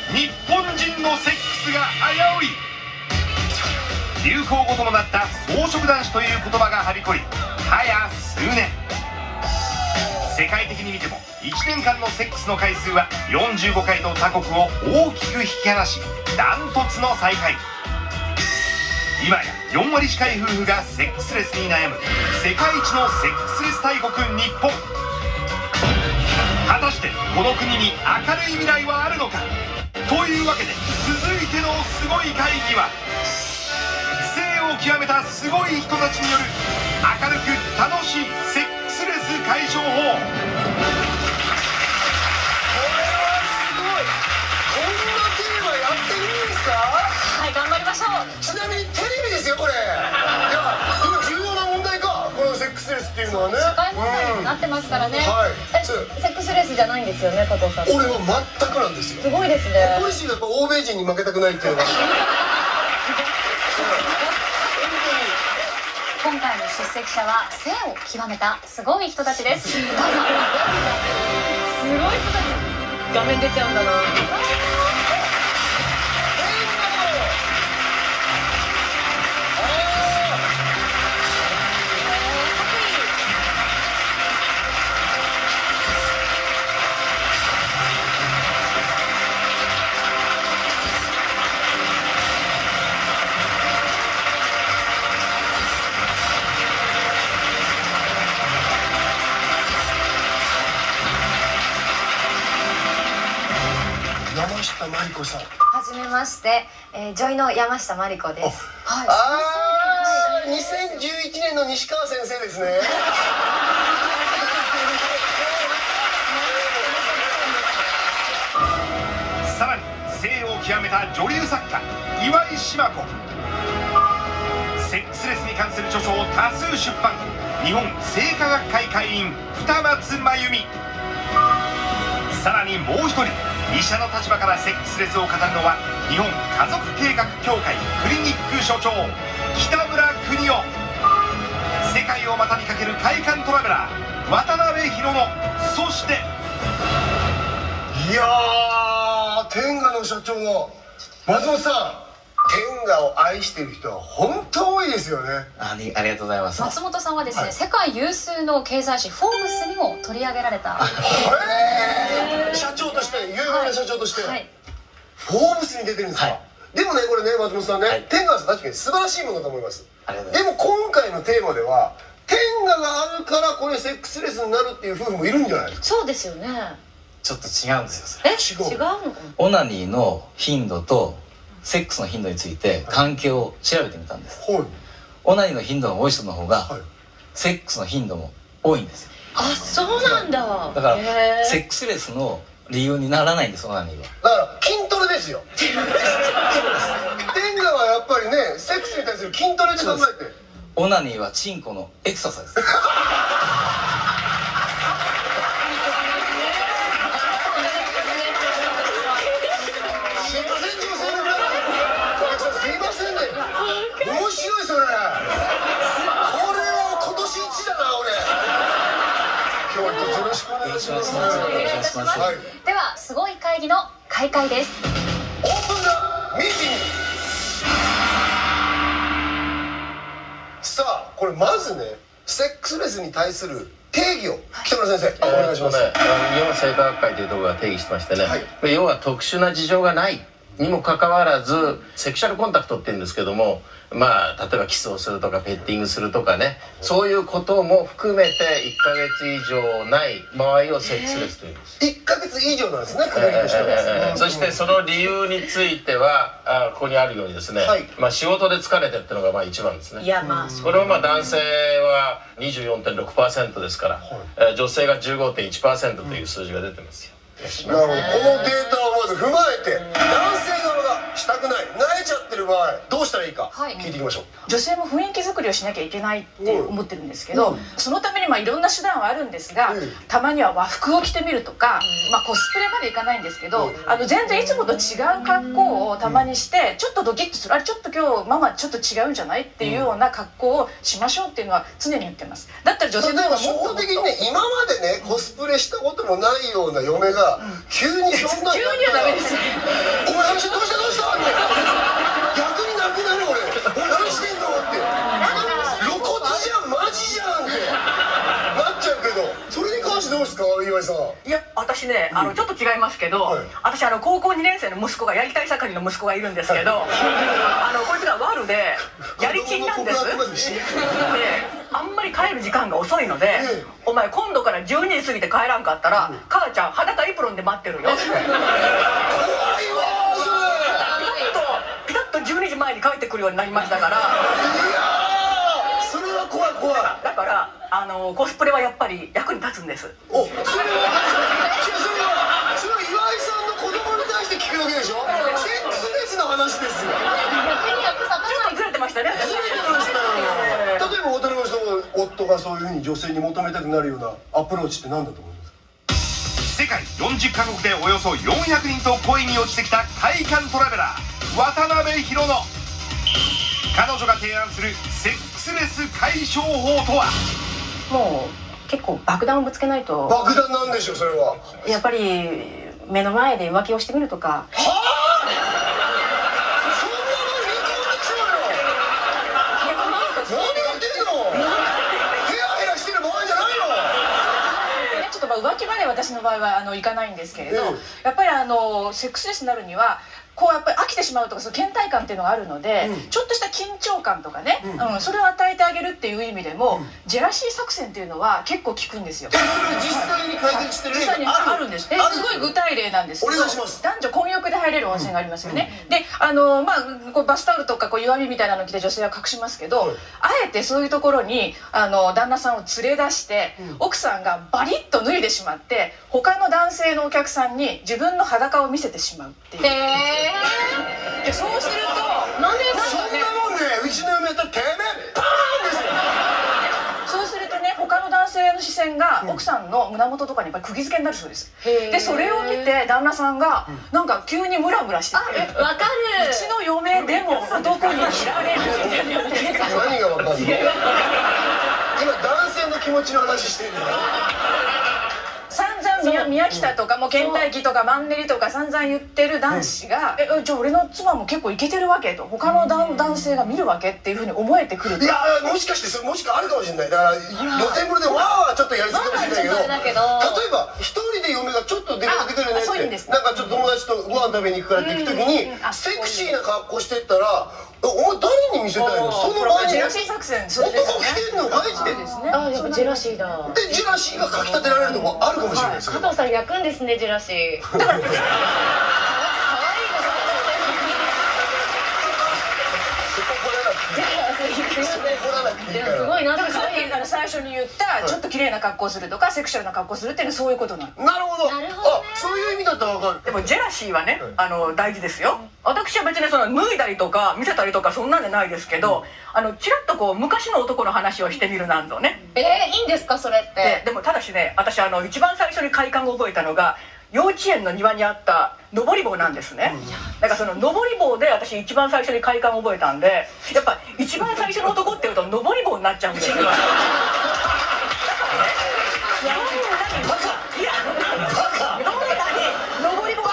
日本人のセックスが危うい。流行語ともなった草食男子という言葉がはびこり早数年。世界的に見ても1年間のセックスの回数は45回と他国を大きく引き離し、ダントツの最下位。今や4割近い夫婦がセックスレスに悩む世界一のセックスレス大国日本。果たしてこの国に明るい未来はあるのか。というわけで続いてのすごい会議は、生を極めたすごい人たちによる明るく楽しいセックスレス解消法。 これはすごい。こんなテーマやっていいんですか？ はい、頑張りましょう。 ちなみにテレビですよこれ。いや、今重要な問題か、このセックスレスっていうのはね。 社会問題にもなってますからね。 はい。 セックスレスじゃないんですよね、加藤さん。 俺は全くなんですよ。 すごいですね。 ポリシーがやっぱ欧米人に負けたくないっていうのが。 今回の出席者は性を極めたすごい人たちです。すごい人たち。画面出ちゃうんだな。 山下真理子さん。 はじめまして、女医の山下真理子です。はい。 ああ、2011年の西川先生ですね。 さらに性を極めた女流作家岩井志麻子。セックスレスに関する著書を多数出版、日本性科学会会員二松真由美。さらにもう一人、医者の立場からセックスレスを語るのは日本家族計画協会クリニック所長北村邦夫。世界を股にかける快感トラベラー渡辺博乃。そしていやー、天下の社長の松本さん。天下を愛している人は本当多いですよね。 ありがとうございます。 松本さんはですね、 はい、 世界有数の経済誌「フォーブス」にも取り上げられた。 社長として、有名な社長として、 はい、 フォーブスに出てるんですか？はい、でもね、これね、松本さんね、はい、天下さん確かに素晴らしいものだと思います。でも今回のテーマでは天下があるからこれセックスレスになるっていう夫婦もいるんじゃないですか？ そうですよね。 ちょっと違うんですよ、それ。 違うのかな。 オナニーの頻度とセックスの頻度について関係を調べてみたんです。はい、オナニーの頻度が多い人の方が、はい、セックスの頻度も多いんですよ。 あ、そうなんだ。 だからセックスレスの理由にならないんです、オナニーは。 だから筋トレですよ。天下はやっぱりね、セックスに対する筋トレで考えて。 オナニーはチンコのエクササイズです。 面白いそれ。これは今年一だな俺。今日はよろしくお願いします。 お願いいたします。ではすごい会議の開会です。 オープンザミーティング。さあ、これまずね、セックスレスに対する定義を北村先生、お願いします。 日本性科学会というところが定義してましてね、はい、要は特殊な事情がないにもかかわらずセクシャルコンタクトって言うんですけども、まあ例えばキスをするとかペッティングするとかね、そういうことも含めて1ヶ月以上ない場合をセックスレスというんです。 1ヶ月以上なんですね、区切りとしては。 そしてその理由についてはここにあるようにですね、はい、まあ仕事で疲れてるっていうのがまあ一番ですね。 いや、まあこれはまあ男性は 24.6% ですから、はい、女性が 15.1% という数字が出てますよ。 なるほど、このデータをまず踏まえて男性側がしたくない、慣れちゃってる場合どうしたらいいか聞いていきましょう。 女性も雰囲気作りをしなきゃいけないって思ってるんですけど、そのためにいろんな手段はあるんですが、たまには和服を着てみるとか、コスプレまでいかないんですけど、全然いつもと違う格好をたまにしてちょっとドキッとする、あれちょっと今日ママちょっと違うんじゃないっていうような格好をしましょうっていうのは常に言ってます。だったら女性の方がもっと初歩的にね、今までねコスプレしたこともないような嫁が急にそんな急にはダメですよ。 お前どうしたどうしたって逆になくなる。俺何してんのって露骨じゃんマジじゃんってなっちゃうけど、それに関してどうですか岩井さん。 いや私ねちょっと違いますけど、私高校2年生の息子がやりたい盛りの息子がいるんですけど、こいつが悪でやりちんなんです。であんまり帰る時間が遅いので、お前今度から12時過ぎて帰らんかったら母ちゃん裸エプロンで待ってるよって。怖いわそれ。ピタッと12時前に帰ってくるようになりましたから。いやそれは怖い怖い。 だからコスプレはやっぱり役に立つんです。 それは岩井さんの子供に対して聞くわけでしょ。セックスレスの話ですよ。 ちょっとずれてましたね。 ずれてましたよ。例えば渡辺さんは夫がそういうふうに女性に求めたくなるようなアプローチって何だと思いますか。 世界40カ国でおよそ400人と恋に落ちてきた快感トラベラー渡辺宏乃。彼女が提案するセックスレス解消法とは。 もう結構爆弾をぶつけないと。 爆弾なんでしょうそれは。 やっぱり目の前で浮気をしてみるとか。 はあそんなの離婚でしょうよ。何やってんの。ヘラヘラしてる場合じゃないよ。 ちょっと浮気まで私の場合はいかないんですけれど、やっぱりセックスレスになるにはやっぱり飽きてしまうとかその倦怠感っていうのがあるので、ちょっとした緊張感とかね、それを与えてあげるっていう意味でも、ジェラシー作戦っていうのは結構効くんですよ。 それ実際に解決してる例があるんです。すごい具体例なんですけど、 お願いします。 男女混浴で入れる温泉がありますよね。でバスタオルとか湯浴びみたいなの着て女性は隠しますけど、あえてそういうところに旦那さんを連れ出して、奥さんがバリッと脱いでしまって他の男性のお客さんに自分の裸を見せてしまうっていう。そうするとなんでそんなもんね、うちの嫁やったらてめえパーンですよ。 そうするとね、他の男性の視線が奥さんの胸元とかにやっぱり釘付けになるそうです。でそれを見て旦那さんがなんか急にムラムラしてて、 わかる。 うちの嫁でも男に切られるって何がわかんない。今男性の気持ちの話してるんだよ。 散々宮北とかも倦怠期とかマンネリとか散々言ってる男子が、じゃあ俺の妻も結構イケてるわけと、他の男性が見るわけっていうふうに思えてくる。 いやもしかしてそれもしかあるかもしれない。だから露天風呂でわーはちょっとやりすぎかもしれないけど、例えば一人で嫁がちょっと出かけてくるねって、なんかちょっと友達とご飯食べに行くからって行く時にセクシーな格好してったら、お前誰に見せたいの。その場にジェラシー作戦。 男来てんのかいって。 あ、やっぱジェラシーだ。 でジェラシーがかき立てられるとこあるかもしれないです。 加藤さん焼くんですね、ジェラシー。だから可愛いの。すごいな。 最初に言ったちょっと綺麗な格好するとかセクシャルな格好するっていうのはそういうことなの。 なるほど。あ、そういう意味だったらわかる。 でもジェラシーはね大事ですよ。私は別に脱いだりとか見せたりとかそんなんじゃないですけど、ちらっと昔の男の話をしてみるなんぞね。 いいんですかそれって。 でもただしね、私一番最初に快感を覚えたのが幼稚園の庭にあった登り棒なんですね。だからその登り棒で私一番最初に快感を覚えたんで、やっぱ一番最初の男っていうと登り棒になっちゃうんですよ。だからね、どんなに登り棒が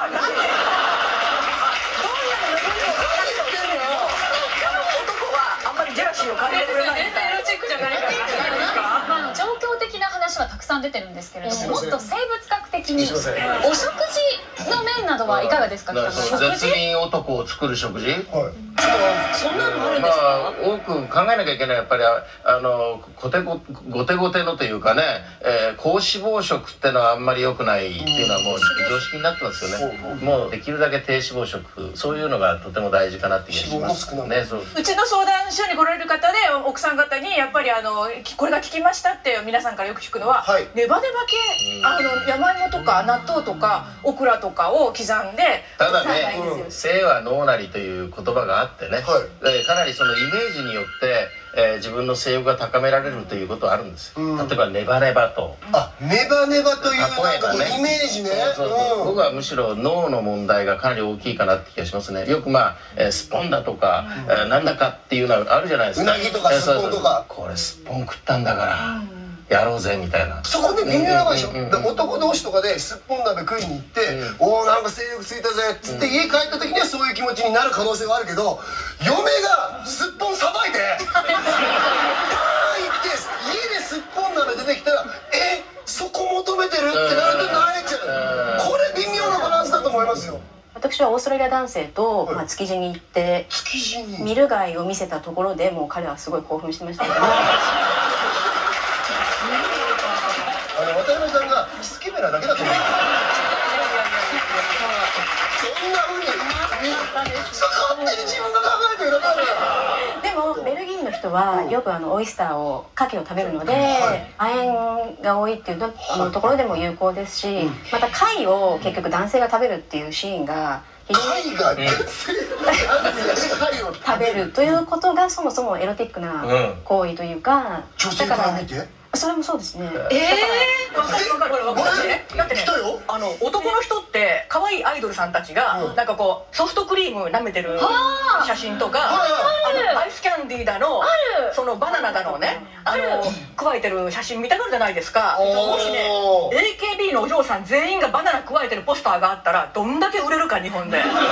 男はあんまりジェラシーを感じてくれないみたいな。 状況的な話はたくさん出てるんですけれども、もっと生物学的にお食事の面などはいかがですか。 絶品男を作る食事。 そんなのあるんですか？ 多く考えなきゃいけないやっぱり後手後手のというかね、高脂肪食ってのはあんまり良くないっていうのはもう常識になってますよね。もうできるだけ低脂肪食、そういうのがとても大事かなって気がしますね。 うちの相談所に来られる方で奥さん方にやっぱりこれが効きましたって皆さんからよく聞くのは、ネバネバ系山芋とか納豆とかオクラとかを刻んで。 ただね、生は脳なりという言葉があってね、かなりそのイメージによって自分の性欲が高められるということはあるんです。例えばネバネバと、 ネバネバというなんかイメージね。 僕はむしろ脳の問題がかなり大きいかなって気がしますね。よくスッポンだとかなんだかっていうのはあるじゃないですか。 うなぎとかスッポンとか、 これスッポン食ったんだからやろうぜみたいな。 そこで微妙な場所、男同士とかですっぽん鍋食いに行って「おおなんか性欲ついたぜ」っつって家帰った時にはそういう気持ちになる可能性はあるけど、嫁がすっぽんさばいてバーン行って家ですっぽん鍋出てきたら「そこ求めてる?」ってなると慣れちゃう。これ微妙なバランスだと思いますよ。 私はオーストラリア男性と築地に行ってミル貝を見せたところでもう彼はすごい興奮してましたけど渡辺さんがスケベなだけだと思う。そんなふうに勝手に自分が考えてるだけだから。 でもベルギーの人はよくオイスターを牡蠣を食べるので、亜鉛が多いっていうところでも有効ですし、また貝を結局男性が食べるっていうシーンが貝が食べるということがそもそもエロティックな行為というか、 だからそれもそうですね。 だってね、男の人って可愛いアイドルさんたちがなんかこうソフトクリーム舐めてる写真とか、アイスキャンディーだのそのバナナだのね加えてる写真見たがるじゃないですか。もしね AKB のお嬢さん全員がバナナ加えてるポスターがあったらどんだけ売れるか日本で。でもね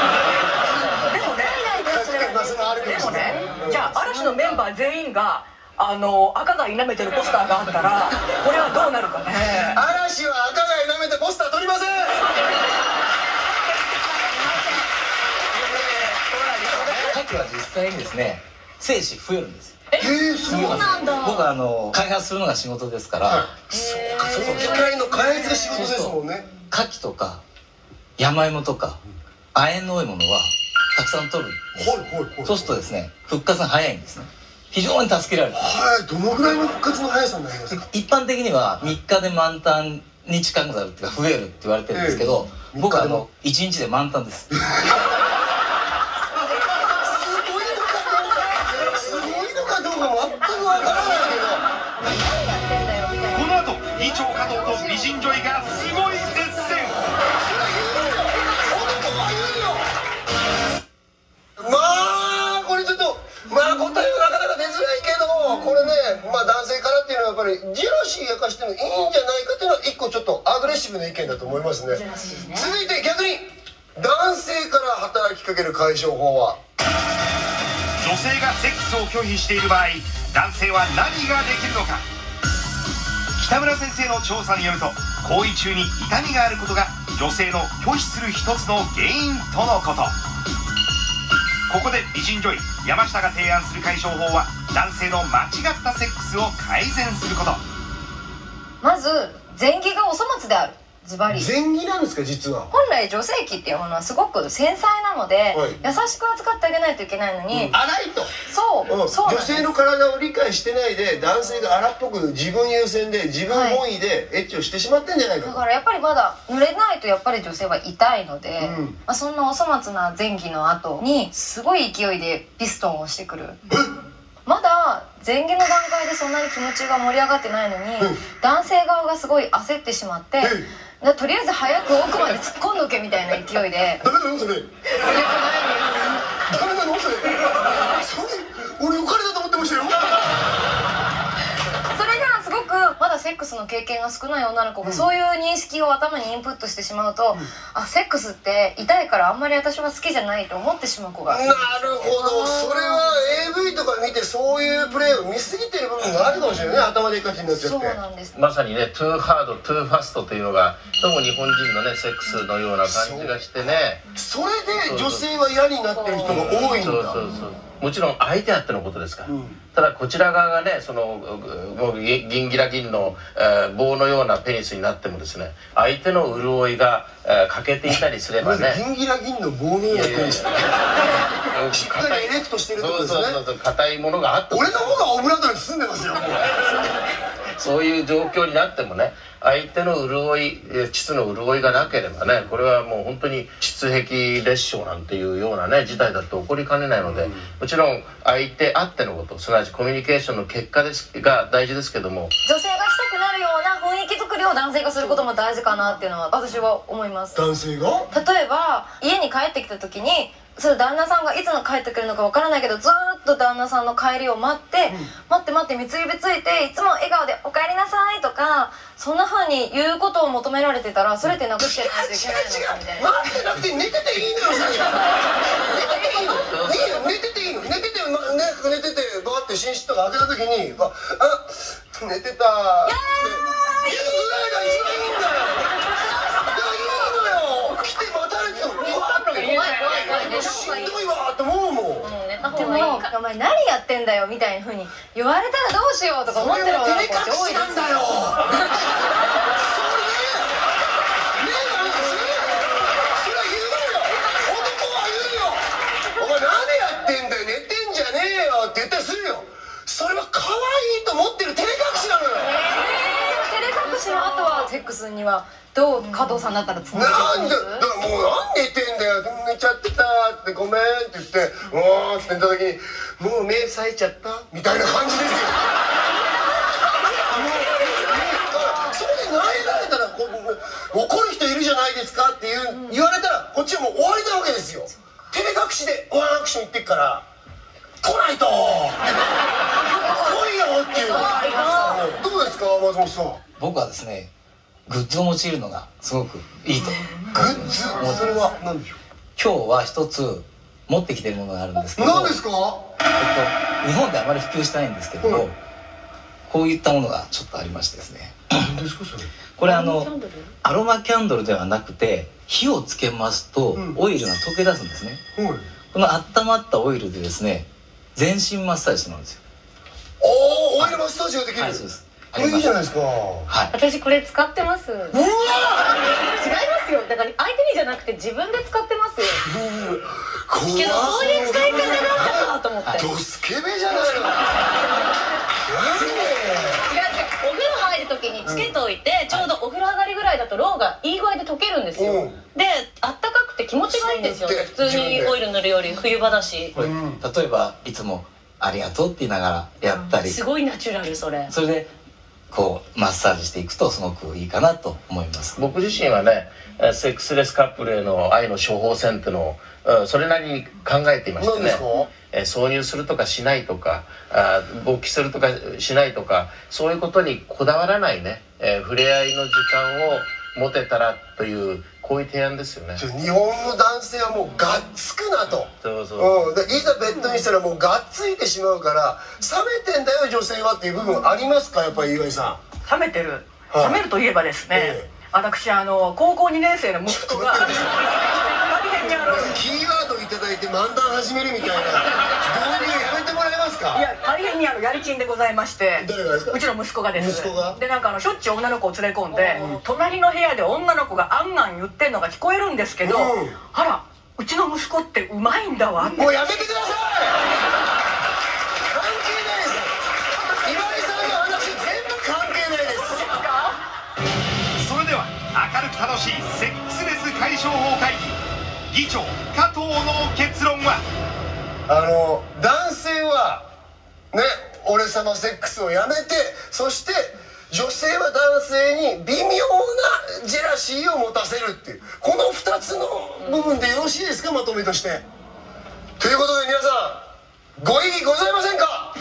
じゃあ嵐のメンバー全員が赤貝舐めてるポスターがあったらこれはどうなるかね。 嵐は赤貝舐めてポスター撮りません。 牡蠣は実際にですね精子増えるんですよ。 そうなんだ。 僕は開発するのが仕事ですから。 そうか、その機械の開発が仕事ですもんね。 牡蠣とか山芋とか亜鉛の多いものはたくさん取る。そうするとですね復活が早いんですね。非常に助けられる。 どのぐらいの復活の速さになりますか？ 一般的には3日で満タンに近くなるっていうか増えるって言われてるんですけど、僕は1日で満タンです。 すごいのかどうか全くわからないけど、この後議長加藤と美人女医がすごい絶戦。 これちょっと答えはなかなか出づらいけど、これね男性からっていうのはやっぱりジェラシーやかしてもいいんじゃないかっていうのは一個ちょっとアグレッシブな意見だと思いますね。続いて逆に男性から働きかける解消法は、 女性がセックスを拒否している場合男性は何ができるのか。北村先生の調査によると行為中に痛みがあることが女性の拒否する一つの原因とのこと。ここで美人女医山下が提案する解消法は男性の間違ったセックスを改善すること。 まず前戯がお粗末である。ズバリ前戯なんですか？実は本来女性器っていうものはすごく繊細なので、優しく扱ってあげないといけないのに、 荒いと。 そう女性の体を理解してないで男性が荒っぽく自分優先で自分本位でエッチをしてしまってんじゃないかと。 だからやっぱりまだ濡れないとやっぱり女性は痛いので、そんなお粗末な前戯の後にすごい勢いでピストンをしてくる。まだ前戯の段階でそんなに気持ちが盛り上がってないのに、男性側がすごい焦ってしまって、とりあえず早く奥まで突っ込んどけみたいな勢いで。 ダメなのそれ。ダメなのそれ。俺浮かれたと思ってましたよ。 それがすごくまだセックスのの経験が少ない女の子がそういう認識を頭にインプットしてしまうと、あ、セックスって痛いからあんまり私は好きじゃないと思ってしまう子が。 なるほど、それは AV とか見てそういうプレーを見すぎてる部分があるかもしれないね。頭でっかちになっちゃって。 そうなんです。 まさにね、トゥーハードトゥーファストというのがどうも日本人のねセックスのような感じがしてね。 それで女性は嫌になってる人が多いんだ。 そうもちろん相手あってのことですから、ただこちら側がねそのもうギンギラギンの、棒のようなペニスになってもですね、相手の潤いが、欠けていたりすればね、 ギンギラギンの棒のようなペニスしっかりエレクトしてるってことですね。 そう硬いものがあって、 俺の方がオブラートに包んでますよ。 そういう状況になってもね、相手の潤い、膣の潤いがなければね、これはもう本当に膣壁裂傷なんていうようなね事態だって起こりかねないので、もちろん相手あってのこと、すなわちコミュニケーションの結果が大事ですけども、 女性がしたくなるような雰囲気作りを男性がすることも大事かなっていうのは私は思います。 男性が例えば家に帰ってきた時に、それ旦那さんがいつ帰ってくるのかわからないけど、ずーっと旦那さんの帰りを待って、待って三つ指ついていつも笑顔で「おかえりなさい」とか、そんな風に言うことを求められてたら、それってなくしてやらないといけないのかみたいな。 待ってなくて寝てていいのよ。寝てていいの。寝ててバーって寝室とか開けた時に「あ寝てた」って言うぐらいが一番いいんだよ。来て待たれてたのにしんどいわって思うもん。 でも「お前何やってんだよ」みたいな風に言われたらどうしようとか思ってる女の子って多いですよ。それは照れ隠しなんだよ。それは言うよ。男は言うよ。お前何やってんだよ、寝てんじゃねえよって言ったりするよ。それは可愛いと思ってる照れ隠しなのよ。照れ隠しの後はセックスにはどう加藤さんだったらつなげていきます？だからもう「何寝てんだよ、寝ちゃってた」って「ごめん」って言って「もう」って言った時に「もう目冴えちゃった」みたいな感じですよ。それで投げられたら「怒る人いるじゃないですか」って言われたらこっちはもう終わりなわけですよ。照れ隠しでワンアクションいってっから来ないと来いよっていう。どうですか松本さん？ 僕はですね、グッズを用いるのがすごくいいと。 グッズ？それは何でしょう？ 今日は一つ持ってきてるものがあるんですけど。 何ですか？ 日本であまり普及してないんですけども、こういったものがちょっとありましてですね。 何ですかそれ？ これアロマキャンドルではなくて、火をつけますとオイルが溶け出すんですね。この温まったオイルでですね、全身マッサージしてもらうんですよ。 おお、オイルマッサージができる。 はい、そうです。 これいいじゃないですか。 はい。私これ使ってます。うわ。違いますよ。だから相手にじゃなくて自分で使ってますよ。けどそういう使い方なんだなと思って。 ドスケベじゃないの。 お風呂入る時につけといて、ちょうどお風呂上がりぐらいだとロウがいい具合で溶けるんですよ。で、あったかくて気持ちがいいんですよね。普通にオイル塗るより冬場だし。 例えばいつもありがとうって言いながらやったり、 すごいナチュラルそれ。 それでこうマッサージしていくとすごくいいかなと思います。 僕自身はね、セックスレスカップルへの愛の処方箋っていうのをそれなりに考えていましてね、挿入するとかしないとか、勃起するとかしないとか、そういうことにこだわらないね、触れ合いの時間を持てたらというこういう提案ですよね。 日本の男性はもうがっつくなと。 そうそう、 いざベッドにしたらもうがっついてしまうから、冷めてんだよ女性はっていう部分ありますか？やっぱり岩井さん。冷めてる、冷めるといえばですね、私高校2年生の息子がキーワードいただいて漫談始めるみたいな導入やめてもらえますか？ いや、大変にやりちんでございまして。 誰がですか？ うちの息子がです。 息子が？ で、なんかしょっちゅう女の子を連れ込んで、隣の部屋で女の子があんあん言ってんのが聞こえるんですけど、あら、うちの息子ってうまいんだわって。 もうやめてください。関係ないです。岩井さんの話全部関係ないです。 それでは明るく楽しいセックスレス解消法会議、議長加藤の結論は？ 男性はね、俺様セックスをやめて、そして女性は男性に微妙なジェラシーを持たせるっていう、この2つの部分でよろしいですか、まとめとして。ということで皆さんご異議ございませんか？